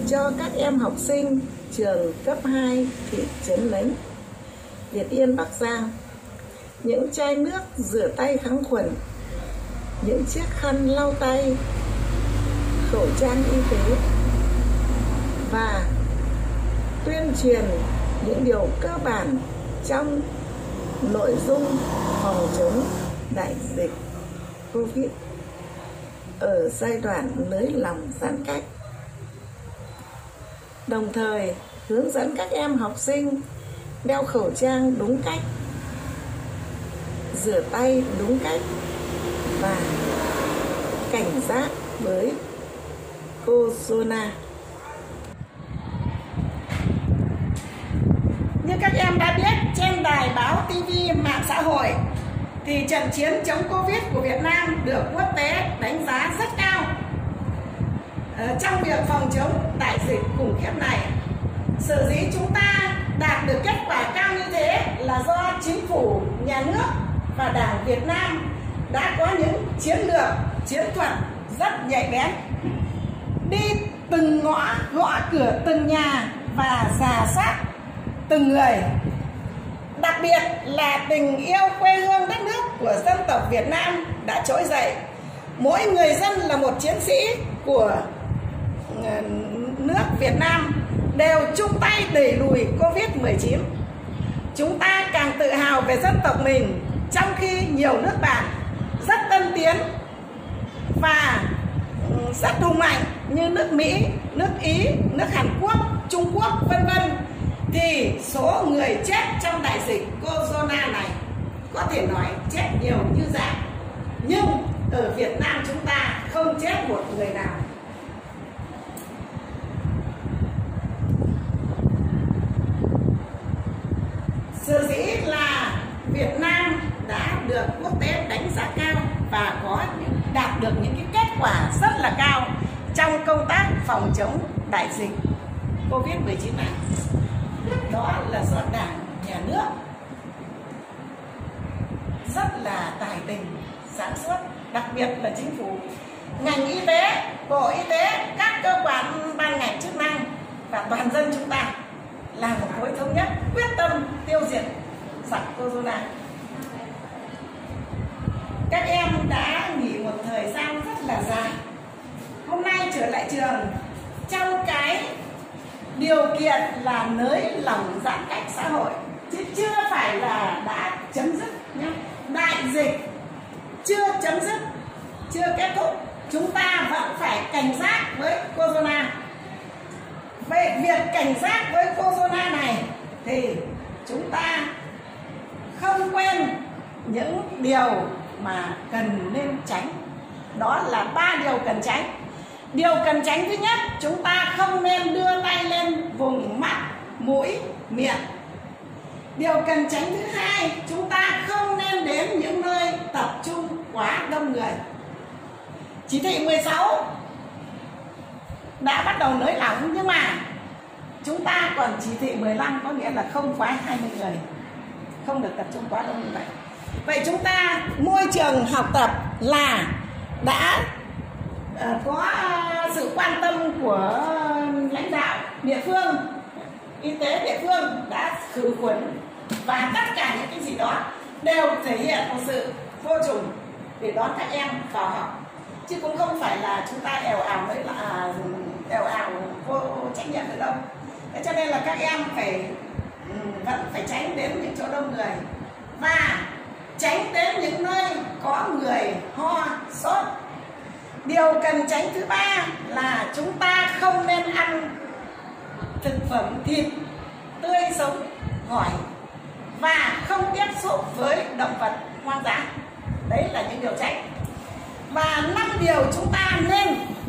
cho các em học sinh trường cấp 2 thị trấn Nánh, Việt Yên, Bắc Giang những chai nước rửa tay kháng khuẩn, những chiếc khăn lau tay, khẩu trang y tế và tuyên truyền những điều cơ bản trong nội dung phòng chống đại dịch Covid ở giai đoạn nới lỏng giãn cách. Đồng thời hướng dẫn các em học sinh đeo khẩu trang đúng cách, rửa tay đúng cách và cảnh giác với corona. Như các em đã biết, trên đài báo, TV, mạng xã hội thì trận chiến chống Covid của Việt Nam được quốc tế đánh giá rất cao. Trong việc phòng chống đại dịch khủng khiếp này, sở dĩ chúng ta đạt được kết quả cao như thế là do chính phủ, nhà nước và Đảng Việt Nam đã có những chiến lược, chiến thuật rất nhạy bén, đi từng ngõ, gõ cửa từng nhà và rà soát từng người. Đặc biệt là tình yêu quê hương đất nước của dân tộc Việt Nam đã trỗi dậy. Mỗi người dân là một chiến sĩ của nước Việt Nam, đều chung tay đẩy lùi Covid-19. Chúng ta càng tự hào về dân tộc mình, trong khi nhiều nước bạn rất tân tiến và rất hùng mạnh như nước Mỹ, nước Ý, nước Hàn Quốc, Trung Quốc, vân vân, thì số người chết trong đại dịch corona này có thể nói chết nhiều như rác. Nhưng ở Việt Nam chúng ta không chết một người nào. Sở dĩ là Việt Nam đã được quốc tế đánh giá cao và đạt được những cái kết quả rất là cao trong công tác phòng chống đại dịch Covid-19 này. Đó là do Đảng, nhà nước rất là tài tình, sáng suốt, đặc biệt là chính phủ, ngành y tế, Bộ Y tế, các cơ quan ban ngành chức năng và toàn dân chúng ta là một khối thống nhất, quyết tâm tiêu diệt giặc corona. Các em đã nghỉ một thời gian rất là dài, hôm nay trở lại trường trong cái điều kiện là nới lỏng giãn cách xã hội, chứ chưa phải là đã chấm dứt nhé. Đại dịch chưa chấm dứt, chưa kết thúc, chúng ta vẫn phải cảnh giác với corona. Vậy việc cảnh giác với corona này thì chúng ta không quên những điều mà cần nên tránh. Đó là 3 điều cần tránh. Điều cần tránh thứ nhất, chúng ta không nên đưa tay lên vùng mắt, mũi, miệng. Điều cần tránh thứ hai, chúng ta không nên đến những nơi tập trung quá đông người. Chỉ thị 16 đã bắt đầu nới lỏng, nhưng mà chúng ta còn chỉ thị 15, có nghĩa là không quá 20 người, không được tập trung quá đông như vậy. Vậy chúng ta môi trường học tập là đã có sự quan tâm của lãnh đạo địa phương, y tế địa phương đã khử khuẩn, và tất cả những cái gì đó đều thể hiện một sự vô trùng để đón các em vào học, chứ cũng không phải là chúng ta èo ào vô trách nhiệm nữa đâu. Thế cho nên là các em vẫn phải tránh đến những chỗ đông người và tránh đến những nơi có người ho, sốt. Điều cần tránh thứ ba là chúng ta không nên ăn thực phẩm thịt tươi sống, hỏi, và không tiếp xúc với động vật hoang dã. Đấy là những điều tránh. Và 5 điều chúng ta nên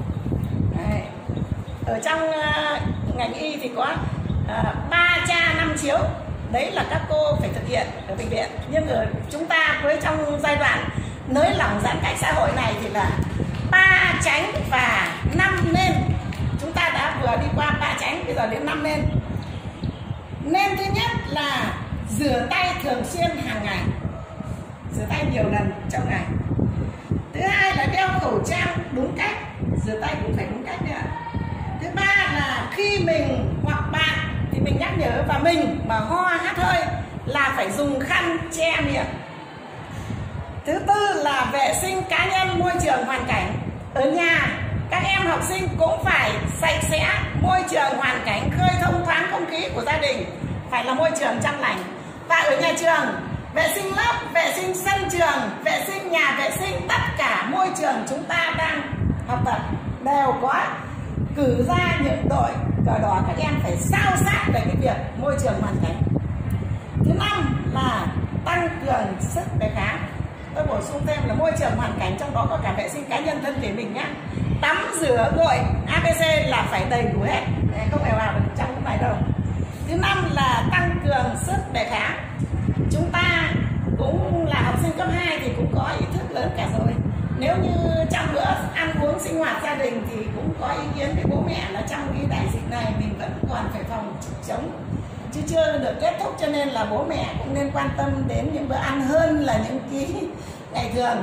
ở trong ngành y thì có 3 cha 5 chiếu. Đấy là các cô phải thực hiện ở bệnh viện. Nhưng ở chúng ta với trong giai đoạn nới lỏng giãn cách xã hội này thì là 3 tránh và 5 nên. Chúng ta đã vừa đi qua 3 tránh, bây giờ đến 5 nên. Nên thứ nhất là rửa tay thường xuyên hàng ngày, rửa tay nhiều lần trong ngày. Thứ hai là đeo khẩu trang đúng cách, rửa tay cũng phải đúng cách nữa. Thứ ba là khi mình hoặc bạn thì mình nhắc nhở, và mình mà ho hắt hơi là phải dùng khăn che miệng. Thứ tư là vệ sinh cá nhân, môi trường hoàn cảnh. Ở nhà các em học sinh cũng phải sạch sẽ, môi trường hoàn cảnh khơi thông thoáng không khí của gia đình phải là môi trường trong lành. Và ở nhà trường vệ sinh lớp, vệ sinh sân trường, vệ sinh nhà vệ sinh, tất cả môi trường chúng ta đang học tập đều có cử ra những đội cờ đỏ, các em phải sao sát về cái việc môi trường hoàn cảnh. Thứ năm là tăng cường sức đề kháng. Tôi bổ sung thêm là môi trường hoàn cảnh, trong đó có cả vệ sinh cá nhân thân thể mình nhé. Tắm rửa gội ABC là phải đầy đủ hết, không phải vào được trong cái này đâu. Thứ năm là tăng cường sức đề kháng. Chúng ta cũng là học sinh cấp 2 thì cũng có ý thức lớn cả rồi. Nếu như trong bữa ăn uống sinh hoạt gia đình thì cũng có ý kiến với bố mẹ là trong cái đại dịch này mình vẫn còn phải phòng chống, chứ chưa được kết thúc, cho nên là bố mẹ cũng nên quan tâm đến những bữa ăn hơn là những cái ngày thường.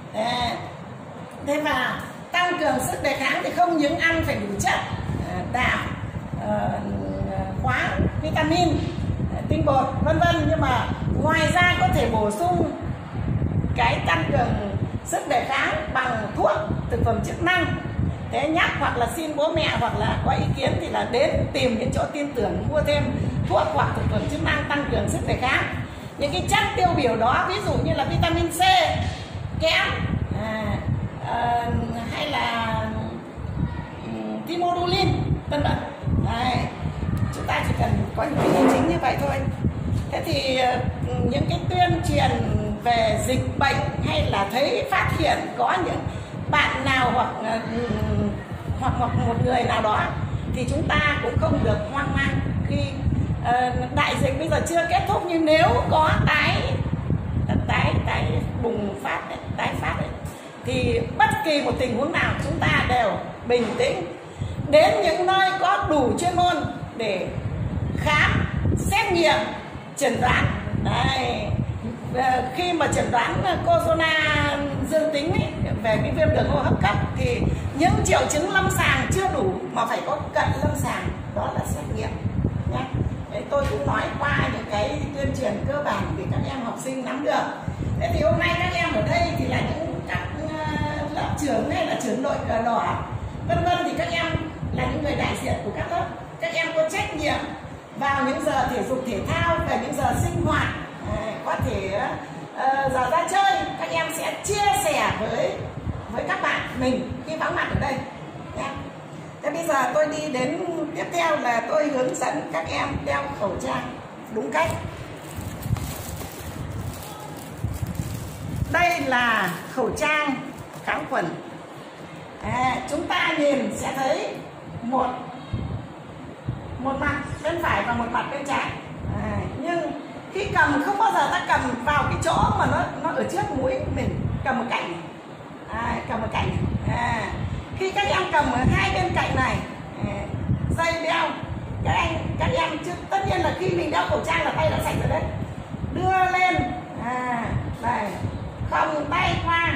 Thế và tăng cường sức đề kháng thì không những ăn phải đủ chất, đạm, khoáng, vitamin, tinh bột vân vân, nhưng mà ngoài ra có thể bổ sung cái tăng cường sức đề kháng bằng thuốc, thực phẩm chức năng. Thế nhắc hoặc là xin bố mẹ hoặc là có ý kiến thì là đến tìm những chỗ tin tưởng mua thêm thuốc hoặc thực phẩm chức năng tăng cường sức đề kháng. Những cái chất tiêu biểu đó ví dụ như là vitamin C, kẽm, hay là thymodulin vân vân. Chúng ta chỉ cần có những cái chính như vậy thôi. Thế thì những cái tuyên truyền về dịch bệnh hay là thấy phát hiện có những bạn nào hoặc một người nào đó thì chúng ta cũng không được hoang mang khi đại dịch bây giờ chưa kết thúc, nhưng nếu có tái bùng phát, tái phát thì bất kỳ một tình huống nào chúng ta đều bình tĩnh, đến những nơi có đủ chuyên môn để khám, xét nghiệm, chẩn đoán. Khi mà chẩn đoán corona dương tính về cái viêm đường hô hấp cấp thì những triệu chứng lâm sàng chưa đủ mà phải có cận lâm sàng, đó là xét nghiệm nhé. Đấy, tôi cũng nói qua những cái tuyên truyền cơ bản để các em học sinh nắm được. Thế thì hôm nay các em ở đây thì là những các lớp trưởng hay là trưởng đội cờ đỏ vân vân, thì các em là những người đại diện của các lớp. Các em có trách nhiệm vào những giờ thể dục thể thao, về những giờ sinh hoạt, có thể giờ ra chơi, các em sẽ chia sẻ với các bạn mình khi vắng mặt ở đây nhé. Thế bây giờ tôi đi đến tiếp theo là tôi hướng dẫn các em đeo khẩu trang đúng cách. Đây là khẩu trang kháng khuẩn. Chúng ta nhìn sẽ thấy một mặt bên phải và một mặt bên trái. Nhưng khi cầm không bao giờ ta cầm vào cái chỗ mà nó ở trước mũi mình, cầm một cạnh này. Cầm một cạnh này. Khi các em cầm ở hai bên cạnh này, dây đeo các em chứ tất nhiên là khi mình đeo khẩu trang là tay đã sạch rồi đấy, đưa lên đây, vòng tay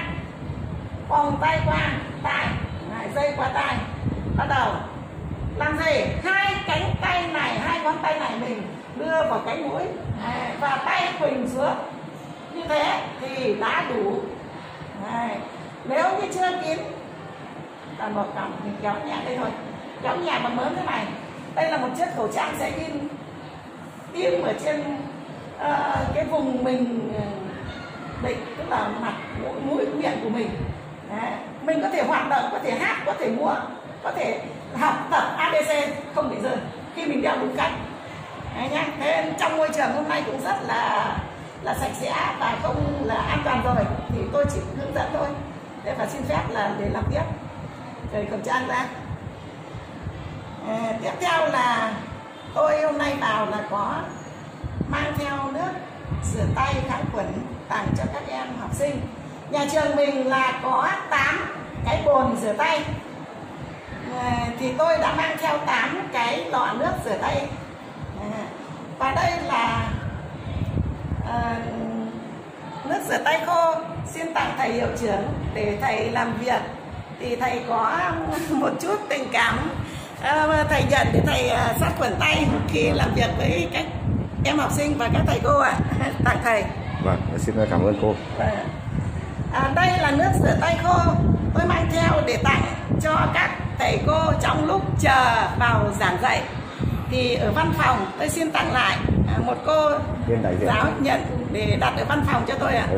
qua tai, dây qua tai, bắt đầu làm gì, hai cánh tay này, hai ngón tay này mình đưa vào cánh mũi và tay khuỳnh xuống như thế thì đã đủ. Nếu như chưa kín toàn bộ còng mình kéo nhẹ đây thôi, kéo nhẹ bằng mớn thế này. Đây là một chiếc khẩu trang sẽ in ở trên cái vùng mình định, tức là mặt mũi miệng của mình. Mình có thể hoạt động, có thể hát, có thể múa, có thể học tập ABC không bị rơi khi mình đeo đúng cách nhá. Thế trong môi trường hôm nay cũng rất là sạch sẽ và không là an toàn rồi, thì tôi chỉ hướng dẫn thôi. Thế và xin phép là để làm tiếp. Cởi khẩu trang ra. Tiếp theo là tôi hôm nay vào là có mang theo nước rửa tay kháng khuẩn tặng cho các em học sinh. Nhà trường mình là có 8 cái bồn rửa tay, thì tôi đã mang theo 8 cái lọ nước rửa tay. Và đây là nước rửa tay khô xin tặng thầy hiệu trưởng để thầy làm việc, thì thầy có một chút tình cảm Thầy nhận để thầy sát khuẩn tay khi làm việc với các em học sinh và các thầy cô ạ. Tặng thầy. Vâng, xin cảm ơn cô. Đây là nước rửa tay khô tôi mang theo để tặng cho các thầy cô trong lúc chờ vào giảng dạy. Thì ở văn phòng tôi xin tặng lại một cô giáo nhận để đặt ở văn phòng cho tôi ạ.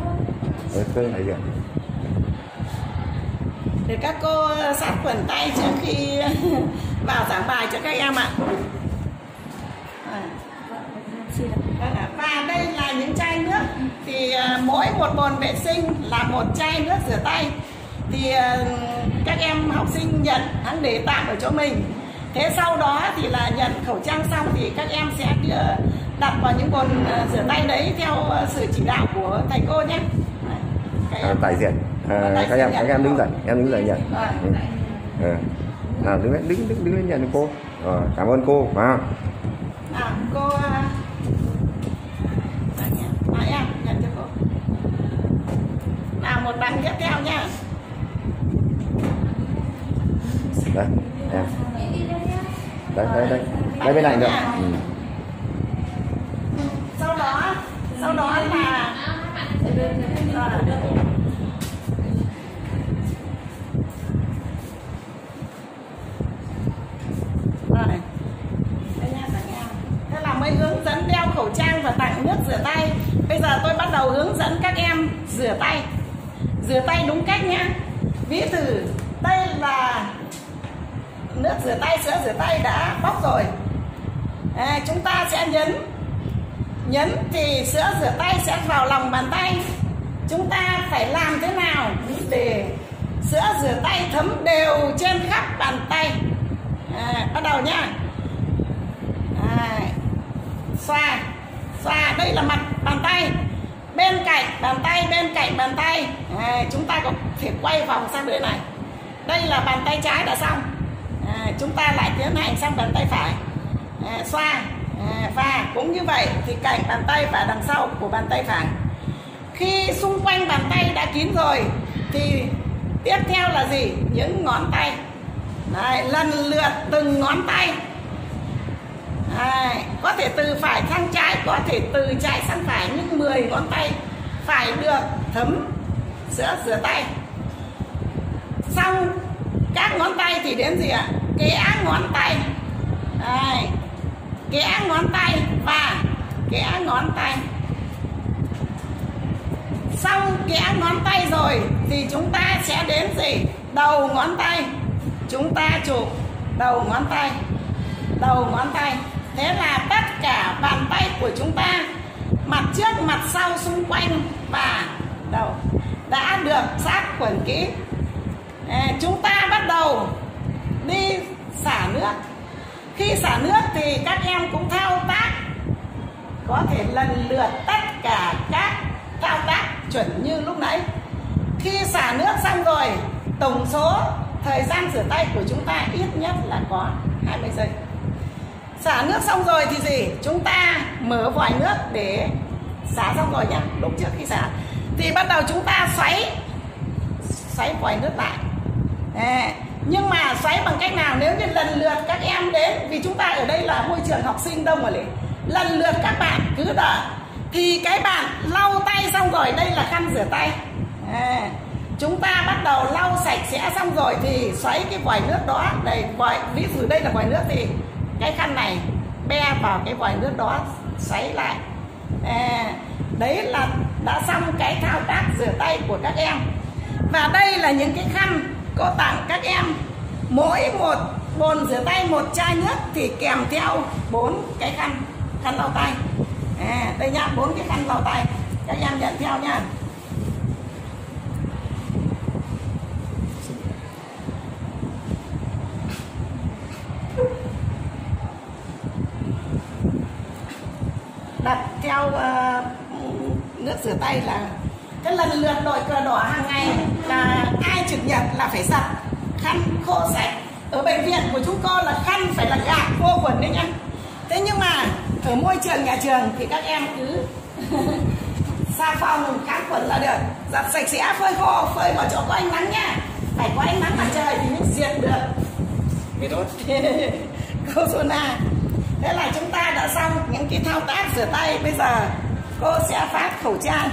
Để các cô sát khuẩn tay trước khi vào giảng bài cho các em ạ. Và đây là những chai nước. Thì mỗi một bồn vệ sinh là một chai nước rửa tay. Thì các em học sinh nhận hãng để tạm ở chỗ mình. Thế sau đó thì là nhận khẩu trang xong thì các em sẽ đặt vào những bồn rửa tay đấy theo sự chỉ đạo của thầy cô nhé. Đại diện các em đứng dậy, nhận. Nào đứng lên nhận cô. Cảm ơn cô. Cô em nhận cho cô. Nào một bạn tiếp theo nha. Đây em. Đây bên này được. Sau đó là thế là mới hướng dẫn đeo khẩu trang và tặng nước rửa tay. Bây giờ tôi bắt đầu hướng dẫn các em rửa tay đúng cách nhé. Ví dụ đây là nước rửa tay, sữa rửa tay đã bóc rồi. Chúng ta sẽ nhấn thì sữa rửa tay sẽ vào lòng bàn tay. Chúng ta phải làm thế nào để sữa rửa tay thấm đều trên khắp bàn tay. Bắt đầu nhá. Xoa, đây là mặt bàn tay. Bên cạnh bàn tay. Chúng ta có thể quay vòng sang bên này. Đây là bàn tay trái đã xong. Chúng ta lại tiến hành sang bàn tay phải. Xoa, và cũng như vậy thì cạnh bàn tay và đằng sau của bàn tay phải. Khi xung quanh bàn tay đã kín rồi thì tiếp theo là gì? Những ngón tay. Lần lượt từng ngón tay. Có thể từ phải sang trái, có thể từ trái sang phải, nhưng 10 ngón tay phải được thấm sữa rửa tay. Xong các ngón tay thì đến gì ạ? Kẽ ngón tay. Kẽ ngón tay và kẽ ngón tay. Xong kẽ ngón tay rồi thì chúng ta sẽ đến gì? Đầu ngón tay. Chúng ta chụp đầu ngón tay. Thế là tất cả bàn tay của chúng ta, mặt trước, mặt sau, xung quanh và đầu đã được sát khuẩn kỹ. Chúng ta bắt đầu đi xả nước. Khi xả nước thì các em cũng thao tác, có thể lần lượt tất cả các thao tác chuẩn như lúc nãy. Khi xả nước xong rồi, tổng số thời gian rửa tay của chúng ta ít nhất là có 20 giây. Xả nước xong rồi thì gì? Chúng ta mở vòi nước để xả xong rồi nhá. Lúc trước khi xả thì bắt đầu chúng ta xoáy vòi nước lại. Nhưng mà xoáy bằng cách nào? Nếu như lần lượt các em đến, vì chúng ta ở đây là môi trường học sinh đông rồi, lần lượt các bạn cứ đợi thì cái bạn lau tay xong rồi, đây là khăn rửa tay. Chúng ta bắt đầu lau sạch sẽ xong rồi thì xoáy cái vòi nước đó. Đây, ví dụ đây là vòi nước thì cái khăn này be vào cái vòi nước đó, xoáy lại. Đấy là đã xong cái thao tác rửa tay của các em. Và đây là những cái khăn cô tặng các em. Mỗi một bồn rửa tay, một chai nước thì kèm theo 4 cái khăn lau tay. Đây nhá, 4 cái khăn lau tay. Các em nhận theo nha. Đặt theo nước rửa tay là cái lần lượt đội cờ đỏ hàng ngày là ai trực nhật là phải giặt khăn khô sạch. Ở bệnh viện của chúng cô là khăn phải là gạt vô quần đấy nhá. Thế nhưng mà ở môi trường nhà trường thì các em cứ xà phòng kháng khuẩn là được, giặt sạch sẽ, phơi khô, phơi vào chỗ có ánh nắng nha. Phải có ánh nắng mặt trời thì mới diệt được virus. Corona. Thế là chúng ta đã xong những cái thao tác rửa tay. Bây giờ cô sẽ phát khẩu trang.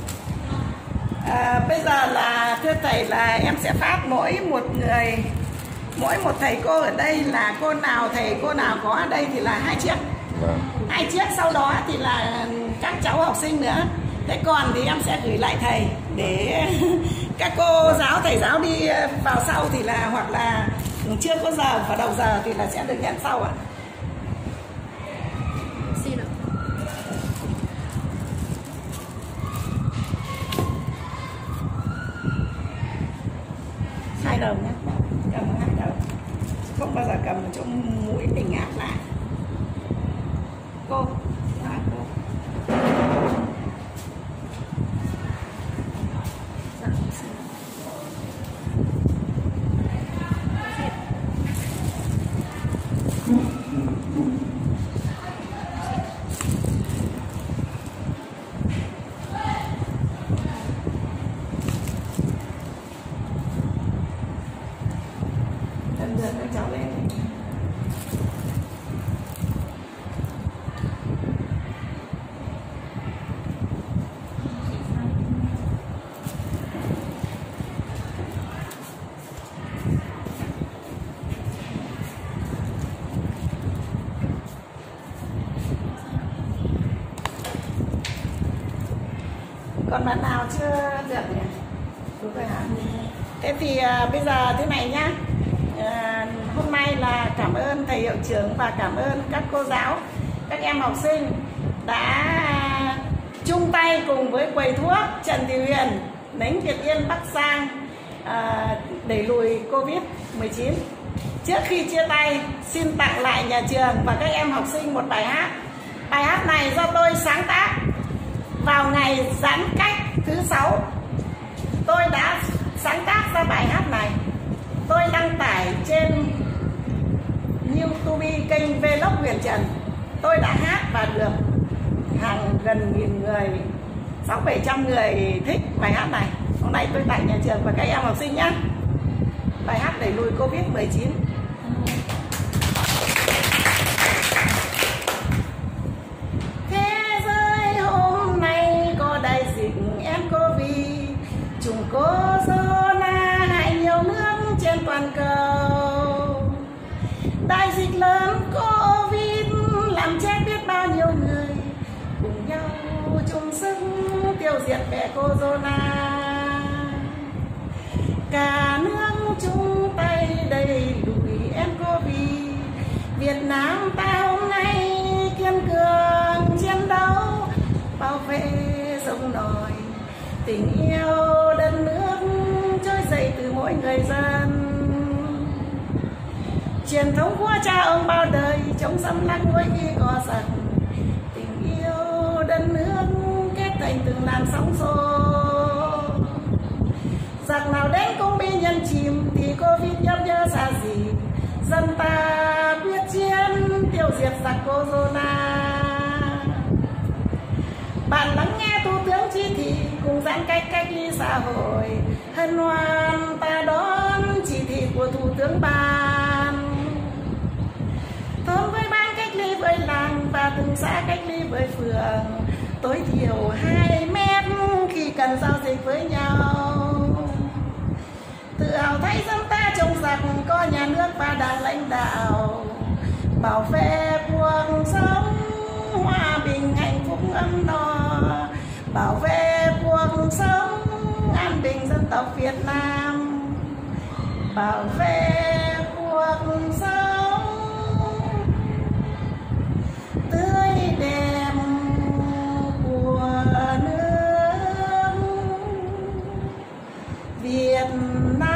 Bây giờ là thưa thầy là em sẽ phát mỗi một thầy cô ở đây là cô nào thầy cô nào có ở đây thì là 2 chiếc. Vâng. 2 chiếc, sau đó thì là các cháu học sinh nữa. Thế còn thì em sẽ gửi lại thầy để các cô giáo thầy giáo đi vào sau thì là hoặc là chưa có giờ và đầu giờ thì là sẽ được nhận sau ạ. Xin ạ. Hai đầu nhé, cầm 2 đầu, không bao giờ cầm chỗ mũi để ngáp lại. Cô, cô. Dần các cháu lên. Còn bạn nào chưa được nhỉ? Đúng rồi hả? Thế thì bây giờ thế này nhá. Hôm nay là cảm ơn thầy hiệu trưởng và cảm ơn các cô giáo, các em học sinh đã chung tay cùng với quầy thuốc Trần Thị Huyền, Nánh Việt Yên, Bắc Giang đẩy lùi Covid-19. Trước khi chia tay, xin tặng lại nhà trường và các em học sinh một bài hát. Bài hát này do tôi sáng tác vào ngày giãn cách thứ 6. Tôi đã sáng tác ra bài hát này. Tôi đăng tải trên YouTube kênh Vlog Huyền Trần. Tôi đã hát và được gần 1000 người, 600-700 người thích bài hát này. Hôm nay tôi tặng nhà trường và các em học sinh nhé. Bài hát đẩy lùi Covid-19. Thế giới hôm nay có đại dịch nCoV, chủng corona hại nhiều nước trên toàn cầu. Đại dịch lớn Covid làm chết biết bao nhiêu người, cùng nhau chung sức tiêu diệt mẹ corona. Cả nước chung tay đẩy lùi nCoV. Việt Nam ta hôm nay kiên cường chiến đấu, bảo vệ sông nổi tình yêu đất nước trỗi dậy từ mỗi người dân. Truyền thống của cha ông bao đời chống xâm lăng mỗi khi có giặc, tình yêu đất nước kết thành từng làn sóng xô. Giặc nào đến cũng bị nhân chìm thì Covid nhấp nhớ xa gì. Dân ta quyết chiến tiêu diệt giặc corona. Bạn lắng nghe thủ tướng chỉ thị cùng giãn cách ly xã hội, hân hoan ta đón chỉ thị của thủ tướng ban. Thôn với ban cách ly với làng và từng xã cách ly với phường, tối thiểu 2 mét khi cần giao dịch với nhau. Tự hào thấy dân ta trong giặc có nhà nước và đảng lãnh đạo, bảo vệ cuộc sống hòa bình hạnh phúc ấm no, bảo vệ cuộc sống an bình dân tộc Việt Nam, bảo vệ cuộc sống tươi đẹp của nước Việt Nam.